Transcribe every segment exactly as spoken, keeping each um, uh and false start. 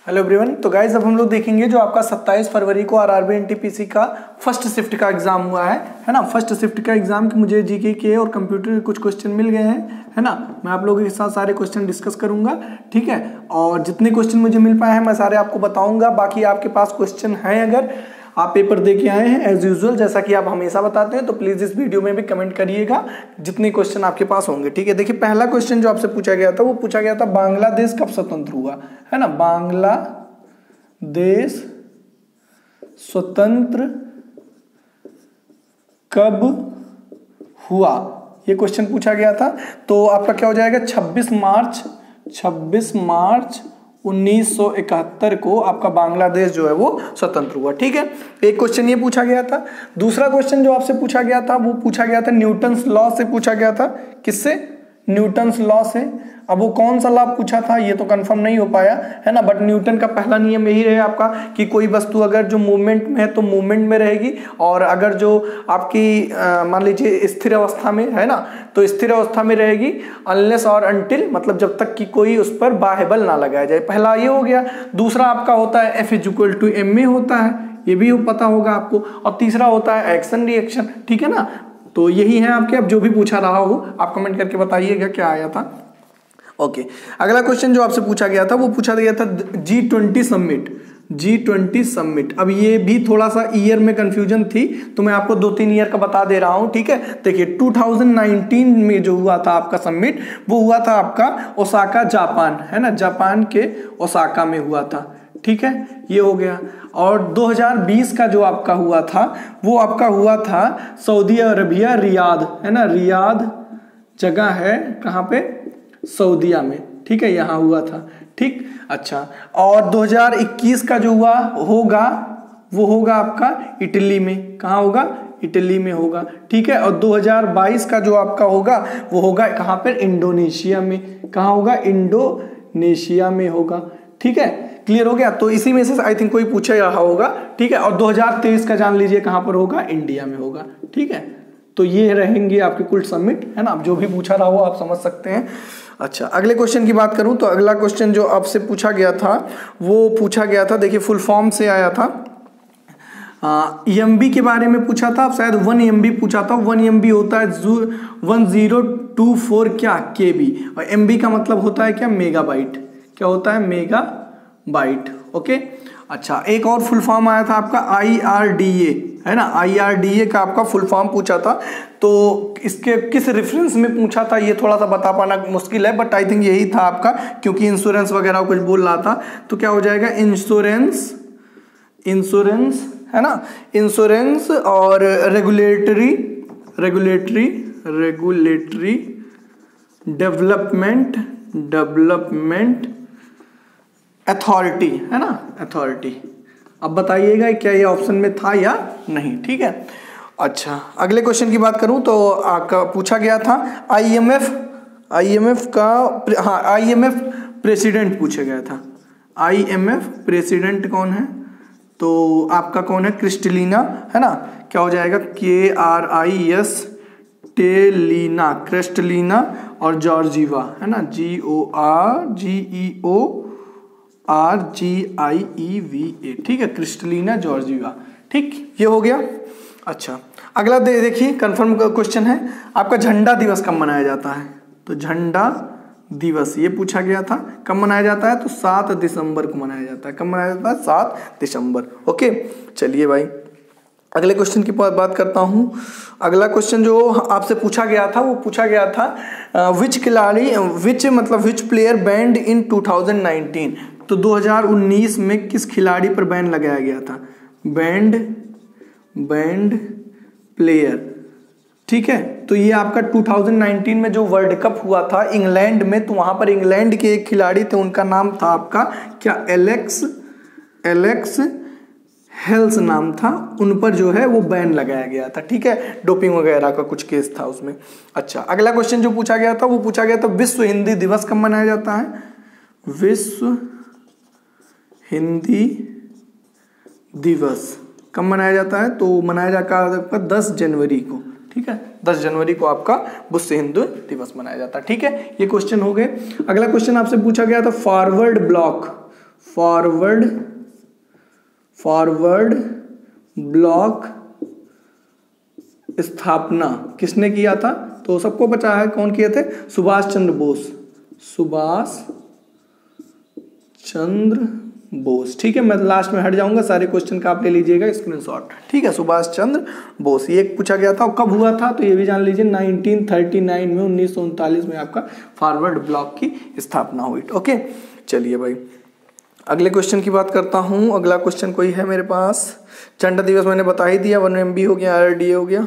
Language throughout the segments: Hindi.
Hello everyone. तो गाइज अब हम लोग देखेंगे जो आपका सत्ताईस फरवरी को आरआरबी एनटीपीसी का फर्स्ट शिफ्ट का एग्जाम हुआ है है ना। फर्स्ट शिफ्ट का एग्जाम की मुझे जीके के और कंप्यूटर के कुछ क्वेश्चन मिल गए हैं है ना। मैं आप लोगों के साथ सारे क्वेश्चन डिस्कस करूंगा, ठीक है। और जितने क्वेश्चन मुझे मिल पाए हैं मैं सारे आपको बताऊंगा। बाकी आपके पास क्वेश्चन है, अगर आप पेपर दे के आए हैं एज यूजुअल जैसा कि आप हमेशा बताते हैं, तो प्लीज इस वीडियो में भी कमेंट करिएगा जितने क्वेश्चन आपके पास होंगे, ठीक है। देखिए पहला क्वेश्चन जो आपसे पूछा गया था वो पूछा गया था बांग्लादेश कब स्वतंत्र हुआ है ना। बांग्लादेश स्वतंत्र कब हुआ, ये क्वेश्चन पूछा गया था। तो आपका क्या हो जाएगा, छब्बीस मार्च छब्बीस मार्च उन्नीस सौ इकहत्तर को आपका बांग्लादेश जो है वो स्वतंत्र हुआ, ठीक है। एक क्वेश्चन ये पूछा गया था। दूसरा क्वेश्चन जो आपसे पूछा गया था वो पूछा गया था न्यूटन्स लॉ से पूछा गया था। किससे? न्यूटन्स लॉ से। अब वो कौन सा लॉ पूछा था ये तो कंफर्म नहीं हो पाया है ना, बट न्यूटन का पहला नियम यही रहे आपका कि कोई वस्तु अगर जो मूवमेंट में है तो मूवमेंट में रहेगी, और अगर जो आपकी मान लीजिए स्थिर अवस्था में है ना तो स्थिर अवस्था में रहेगी अनलेस और अनटिल, मतलब जब तक कि कोई उस पर बाह्य बल ना लगाया जाए। पहला ये हो गया। दूसरा आपका होता है F is equal to M A होता है, ये भी पता होगा आपको। और तीसरा होता है एक्शन रिएक्शन, ठीक है ना। तो यही है आपके। अब जो भी पूछा रहा हो आप कमेंट करके बताइएगा क्या आया था। Okay okay. अगला क्वेश्चन जो आपसे पूछा गया था वो पूछा गया था G twenty summit G twenty summit. अब ये भी थोड़ा सा ईयर में कंफ्यूजन थी तो मैं आपको दो तीन ईयर का बता दे रहा हूं, ठीक है। देखिए दो हज़ार उन्नीस में जो हुआ था आपका समिट वो हुआ था आपका ओसाका जापान है ना, जापान के ओसाका में हुआ था, ठीक है। ये हो गया। और दो हज़ार बीस का जो आपका हुआ था वो आपका हुआ था सऊदी अरबिया रियाद है ना, रियाद जगह है कहाँ पे, सऊदीया में, ठीक है, यहाँ हुआ था, ठीक। अच्छा, और दो हज़ार इक्कीस का जो हुआ होगा वो होगा आपका इटली में। कहाँ होगा? इटली में होगा, ठीक है। और दो हज़ार बाईस का जो आपका होगा वो होगा कहाँ पर, इंडोनेशिया में। कहाँ होगा? इंडोनेशिया में होगा, ठीक है। क्लियर हो गया। तो इसी में से आई थिंक कोई पूछा रहा होगा, ठीक है। और दो हज़ार तेईस का जान लीजिए कहाँ पर होगा, इंडिया में होगा, ठीक है। तो ये रहेंगे आपके कुल समिट है ना। जो भी पूछा रहा हो आप समझ सकते हैं। अच्छा, अगले क्वेश्चन की बात करूं तो अगला क्वेश्चन जो आपसे पूछा गया था वो पूछा गया था, देखिए फुल फॉर्म से आया था। एम बी के बारे में पूछा था, शायद वन एम बी पूछा था। वन एम बी होता है वन जीरो टू फोर क्या के बी, और एम बी का मतलब होता है क्या, मेगाबाइट। क्या होता है? Megabyte, okay. अच्छा, एक और फुल फॉर्म आया था आपका आई आर डी ए है ना, आई आर डी ए का आपका फुल फॉर्म पूछा था। तो इसके किस रेफरेंस में पूछा था ये थोड़ा सा बता पाना मुश्किल है, बट आई थिंक यही था आपका, क्योंकि इंश्योरेंस वगैरह कुछ बोल रहा था। तो क्या हो जाएगा, इंश्योरेंस इंश्योरेंस है ना, इंश्योरेंस और regulatory regulatory regulatory development development authority है ना, अथॉरिटी। अब बताइएगा क्या ये ऑप्शन में था या नहीं, ठीक है। अच्छा, अगले क्वेश्चन की बात करूं तो आपका पूछा गया था आईएमएफ आईएमएफ का, हाँ आईएमएफ प्रेसिडेंट पूछा गया था। आईएमएफ प्रेसिडेंट कौन है? तो आपका कौन है, क्रिस्टलिना है ना। क्या हो जाएगा, के आर आई एस टेलिना, क्रिस्टलिना और जॉर्जीवा है ना, G O R G E O R G I E V A, ठीक है, क्रिस्टलिना जॉर्जीवा, ठीक। ये हो गया। अच्छा, अगला दे देखिए कंफर्म क्वेश्चन है आपका, झंडा दिवस कब मनाया जाता है? तो झंडा दिवस ये पूछा गया था, कब मनाया जाता है? तो सात दिसंबर को मनाया जाता है। कब मनाया जाता है? सात दिसंबर, ओके। चलिए भाई अगले क्वेश्चन की बात करता हूं। अगला क्वेश्चन जो आपसे पूछा गया था वो पूछा गया था विच खिलाड़ी विच मतलब which player banned in two thousand nineteen. तो दो हज़ार उन्नीस में किस खिलाड़ी पर बैन लगाया गया था? बैंड बैंड प्लेयर, ठीक है। तो ये आपका दो हज़ार उन्नीस में जो वर्ल्ड कप हुआ था इंग्लैंड में, तो वहां पर इंग्लैंड के एक खिलाड़ी थे, उनका नाम था आपका क्या, एलेक्स एलेक्स हेल्स नाम था। उन पर जो है वो बैन लगाया गया था, ठीक है। डोपिंग वगैरह का कुछ केस था उसमें। अच्छा, अगला क्वेश्चन जो पूछा गया था वो पूछा गया था विश्व हिंदी दिवस कब मनाया जाता है? विश्व हिंदी दिवस कब मनाया जाता है? तो मनाया जाता है आपका दस जनवरी को, ठीक है। दस जनवरी को आपका विश्व हिंदी दिवस मनाया जाता है, ठीक है। ये क्वेश्चन हो गए। अगला क्वेश्चन आपसे पूछा गया था forward block forward forward block स्थापना किसने किया था? तो सबको पता है कौन किए थे? सुभाष चंद्र बोस। सुभाष चंद्र बोस। ठीक है, मैं लास्ट में हट जाऊंगा, सारे क्वेश्चन का आप ले लीजिएगा स्क्रीनशॉट। ठीक है, सुभाष चंद्र बोस ये पूछा गया था। कब हुआ था? तो ये भी जान लीजिए नाइनटीन थर्टी नाइन में, उन्नीस सौ उनतालीस में आपका फॉरवर्ड ब्लॉक की स्थापना हुई। ओके, चलिए भाई अगले क्वेश्चन की बात करता हूं। अगला क्वेश्चन कोई है मेरे पास? झंडा दिवस मैंने बता ही दिया, वन एम बी हो गया, आर डी ए हो गया।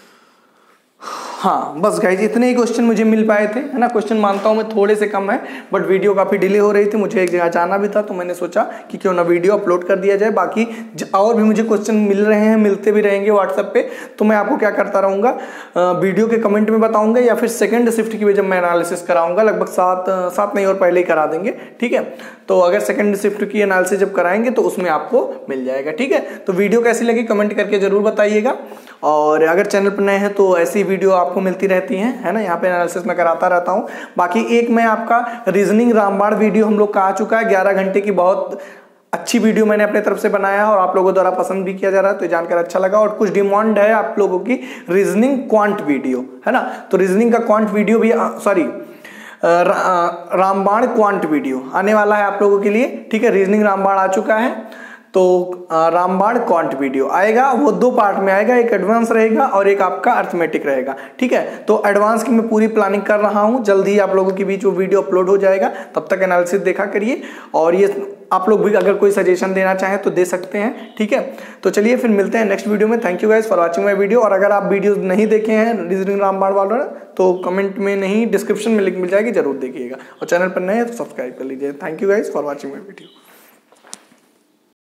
हाँ बस गाइज इतने ही क्वेश्चन मुझे मिल पाए थे, है ना। क्वेश्चन मानता हूँ मैं थोड़े से कम है, बट वीडियो काफ़ी डिले हो रही थी, मुझे एक जगह जाना भी था, तो मैंने सोचा कि क्यों ना वीडियो अपलोड कर दिया जाए। बाकी और भी मुझे क्वेश्चन मिल रहे हैं, मिलते भी रहेंगे व्हाट्सएप पे, तो मैं आपको क्या करता रहूँगा, वीडियो के कमेंट में बताऊँगा, या फिर सेकेंड शिफ्ट की भी जब मैं एनालिसिस कराऊँगा, लगभग सात सात नहीं और पहले ही करा देंगे। ठीक है, तो अगर सेकेंड शिफ्ट की एनालिसिस जब कराएंगे तो उसमें आपको मिल जाएगा। ठीक है, तो वीडियो कैसी लगी कमेंट करके जरूर बताइएगा, और अगर चैनल पर नए हैं तो ऐसी वीडियो आपको मिलती रहती हैं, है ना। यहाँ पे एनालिसिस मैं कराता रहता हूँ। बाकी एक मैं आपका रीजनिंग रामबाण वीडियो हम लोग का आ चुका है, ग्यारह घंटे की बहुत अच्छी वीडियो मैंने अपने तरफ से बनाया है और आप लोगों द्वारा पसंद भी किया जा रहा है, तो जानकर अच्छा लगा। और कुछ डिमांड है आप लोगों की रीजनिंग क्वांट वीडियो, है ना, तो रीजनिंग का क्वांट वीडियो भी, सॉरी रामबाण क्वांट वीडियो आने वाला है आप लोगों के लिए। ठीक है, रीजनिंग रामबाण आ चुका है, तो रामबाण क्वांट वीडियो आएगा, वो दो पार्ट में आएगा, एक एडवांस रहेगा और एक आपका अर्थमेटिक रहेगा। ठीक है, तो एडवांस की मैं पूरी प्लानिंग कर रहा हूं, जल्दी ही आप लोगों के बीच वो वीडियो अपलोड हो जाएगा, तब तक एनालिसिस देखा करिए। और ये आप लोग भी अगर कोई सजेशन देना चाहें तो दे सकते हैं। ठीक है, तो चलिए फिर मिलते हैं नेक्स्ट वीडियो में। Thank you guys for watching my video. और अगर आप वीडियो नहीं देखे हैं रीजनिंग रामबाण वाला, तो कमेंट में नहीं डिस्क्रिप्शन में लिंक मिल जाएगी, जरूर देखिएगा। और चैनल पर नए हैं तो सब्सक्राइब कर लीजिए। Thank you guys for watching my video.